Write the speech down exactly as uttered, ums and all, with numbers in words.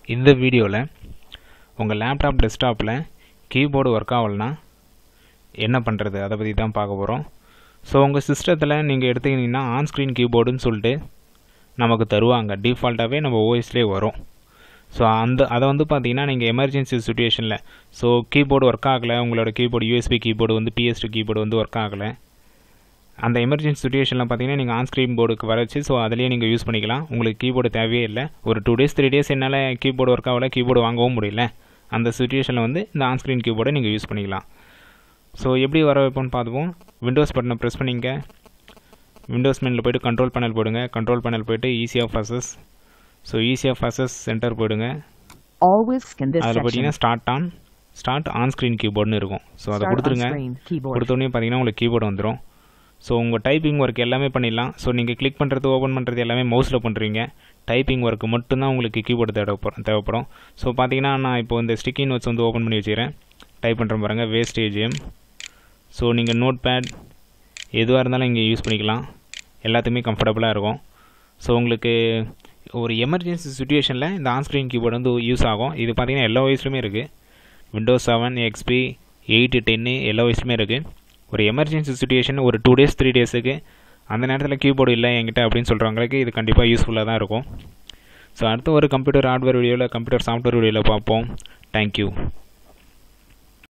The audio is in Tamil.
இந்த வீடியோவில் உங்கள் லேப்டாப் டெஸ்க்டாப்பில் கீபோர்டு ஒர்க் ஆகலைன்னா என்ன பண்ணுறது அதை பற்றி தான் பார்க்க போகிறோம். ஸோ உங்கள் சிஸ்டத்தில் நீங்கள் எடுத்துக்கிட்டிங்கன்னா ஆன் ஸ்க்ரீன் கீபோர்டுன்னு சொல்லிட்டு நமக்கு தருவாங்க, டிஃபால்ட்டாகவே நம்ம ஓஎஸ்லேயே வரும். ஸோ அந்த அதை வந்து பார்த்தீங்கன்னா நீங்கள் எமர்ஜென்சி சுச்சுவேஷனில் ஸோ கீபோர்டு ஒர்க் ஆகலை, உங்களோட கீபோர்டு யூஎஸ்பி கீபோர்டு வந்து பிஎஸ்டி கீபோர்டு வந்து ஒர்க் ஆகலை, அந்த எமர்ஜென்சி சுச்சுவேஷனில் பார்த்தீங்கன்னா நீங்கள் ஆன் ஸ்க்ரீன் போர்டுக்கு வரச்சு ஸோ அதிலேயே நீங்கள் யூஸ் பண்ணிக்கலாம். உங்களுக்கு கீபோர்டு தேவையே இல்லை. ஒரு டூ டேஸ் த்ரீ டேஸ் என்னால் கீபோர்டு ஒர்க் ஆகலை, கீபோர்டு வாங்கவும் முடியல, அந்த சுச்சுவேஷனில் வந்து இந்த ஆன் ஸ்க்ரீன் கீபோர்டை நீங்கள் யூஸ் பண்ணிக்கலாம். ஸோ எப்படி வர வைப்போம்னு பார்த்துப்போம். விண்டோஸ் பட்டனை ப்ரெஸ் பண்ணிங்க, விண்டோஸ் மெனில் போய்ட்டு கண்ட்ரோல் பேனல் போயிடுங்க, கண்ட்ரோல் பேனல் போய்ட்டு ease of access, so ease of access centre போயிடுங்க. அதில் பார்த்தீங்கன்னா start on start on screen கீபோர்டுன்னு இருக்கும். ஸோ அதை கொடுத்துருங்க. கொடுத்தோடனே பார்த்தீங்கன்னா உங்களுக்கு கீபோர்டு வந்துடும். ஸோ உங்கள் டைப்பிங் ஒர்க் எல்லாமே பண்ணிடலாம். ஸோ நீங்கள் கிளிக் பண்ணுறது ஓப்பன் பண்ணுறது எல்லாமே மவுஸில் பண்ணுறீங்க. டைப்பிங் ஒர்க்கு மட்டும்தான் உங்களுக்கு கீபோர்டு தேவைப்படும் தேவைப்படும் ஸோ பார்த்தீங்கன்னா நான் இப்போ இந்த ஸ்டிக்கி நோட்ஸ் வந்து ஓப்பன் பண்ணி வச்சுக்கிறேன். டைப் பண்ணுற பாருங்க, wasteagm. ஸோ நீங்கள் நோட் பேட் எதுவாக இருந்தாலும் இங்கே யூஸ் பண்ணிக்கலாம், எல்லாத்துக்குமே கம்ஃபர்டபுளாக இருக்கும். ஸோ உங்களுக்கு ஒரு எமர்ஜென்சி சுச்சுவேஷனில் இந்த ஆன் ஸ்க்ரீன் கீபோர்டு வந்து யூஸ் ஆகும். இது பார்த்தீங்கன்னா எல்லா வயசுலையுமே இருக்குது. விண்டோஸ் செவன் எக்ஸ்பி எயிட்டு டென்னு எல்லா வயசுலையுமே இருக்குது. ஒரு எமர்ஜென்சி சுச்சுவேஷன் ஒரு டூ டேஸ் த்ரீ டேஸுக்கு அந்த நேரத்தில் கீபோர்டு இல்லை என்கிட்ட அப்படின்னு சொல்கிறவங்களுக்கு இது கண்டிப்பாக யூஸ்ஃபுல்லாக தான் இருக்கும். ஸோ அடுத்த ஒரு கம்ப்யூட்டர் ஹார்ட்வேர் வீடியோவில் கம்ப்யூட்டர் சாஃப்ட்வேர் வீடியோவில் பார்ப்போம். தேங்க்யூ.